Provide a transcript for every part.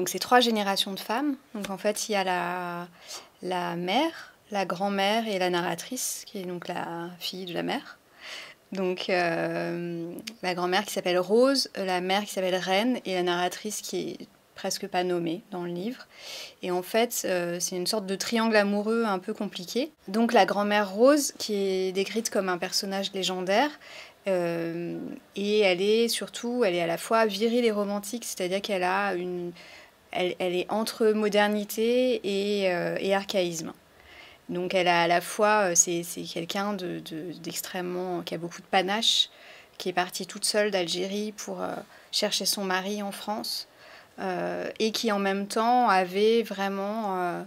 donc c'est 3 générations de femmes. Donc en fait, il y a la mère, la grand-mère et la narratrice, qui est donc la fille de la mère. Donc la grand-mère qui s'appelle Rose, la mère qui s'appelle Reine et la narratrice qui est presque pas nommée dans le livre. Et en fait, c'est une sorte de triangle amoureux un peu compliqué. Donc la grand-mère Rose, qui est décrite comme un personnage légendaire, et elle est à la fois virile et romantique, c'est-à-dire qu'elle a elle est entre modernité et archaïsme. Donc elle a à la fois, c'est quelqu'un d'extrêmement, qui a beaucoup de panache, qui est partie toute seule d'Algérie pour chercher son mari en France, et qui en même temps avait vraiment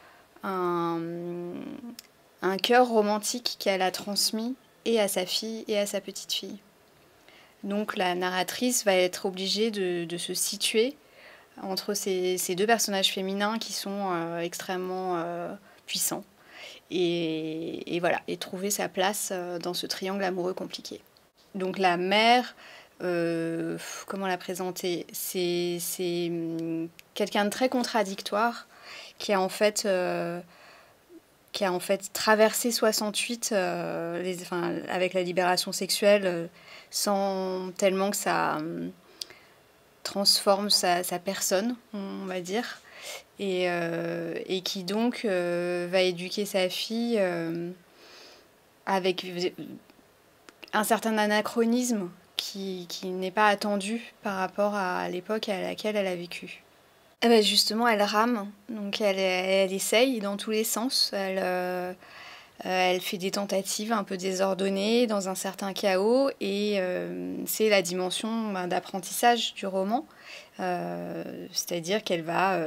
un cœur romantique qu'elle a transmis et à sa fille et à sa petite fille. Donc la narratrice va être obligée de se situer entre ces 2 personnages féminins qui sont extrêmement puissants. Et voilà, et trouver sa place dans ce triangle amoureux compliqué. Donc la mère, comment la présenter? C'est quelqu'un de très contradictoire qui a en fait traversé 68 avec la libération sexuelle sans tellement que ça transforme sa personne, on va dire. Et qui donc va éduquer sa fille avec un certain anachronisme qui n'est pas attendu par rapport à l'époque à laquelle elle a vécu. Eh ben justement, elle rame, donc elle essaye dans tous les sens. Elle fait des tentatives un peu désordonnées, dans un certain chaos, et c'est la dimension d'apprentissage du roman. C'est-à-dire qu'elle va...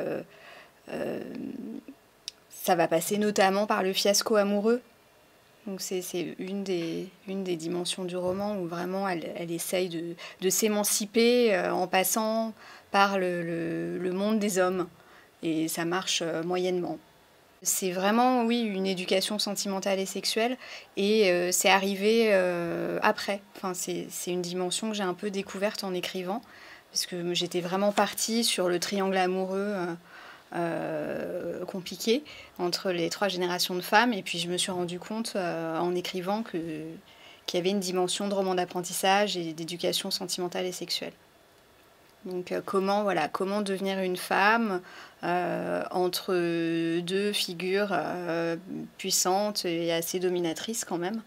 ça va passer notamment par le fiasco amoureux. Donc c'est une des dimensions du roman où vraiment elle essaye de s'émanciper en passant par le monde des hommes. Et ça marche moyennement. C'est vraiment, oui, une éducation sentimentale et sexuelle, et c'est arrivé après. Enfin, c'est une dimension que j'ai un peu découverte en écrivant, parce que j'étais vraiment partie sur le triangle amoureux compliqué entre les 3 générations de femmes, et puis je me suis rendu compte en écrivant qu'il y avait une dimension de roman d'apprentissage et d'éducation sentimentale et sexuelle. Donc comment devenir une femme entre 2 figures puissantes et assez dominatrices quand même.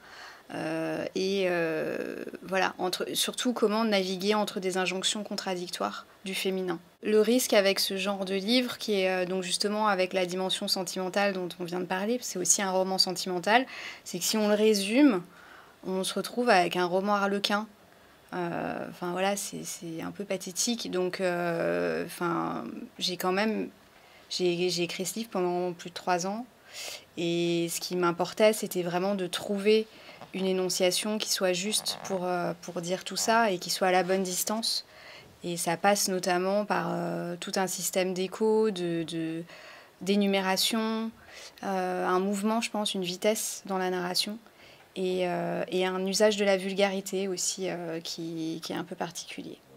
Voilà, surtout comment naviguer entre des injonctions contradictoires du féminin. Le risque avec ce genre de livre, qui est donc justement avec la dimension sentimentale dont on vient de parler, c'est aussi un roman sentimental, c'est que si on le résume, on se retrouve avec un roman harlequin. Enfin voilà, c'est un peu pathétique. Donc, j'ai écrit ce livre pendant plus de 3 ans. Et ce qui m'importait, c'était vraiment de trouver une énonciation qui soit juste pour dire tout ça et qui soit à la bonne distance. Et ça passe notamment par tout un système d'écho, d'énumération, un mouvement, je pense, une vitesse dans la narration. Et un usage de la vulgarité aussi qui est un peu particulier.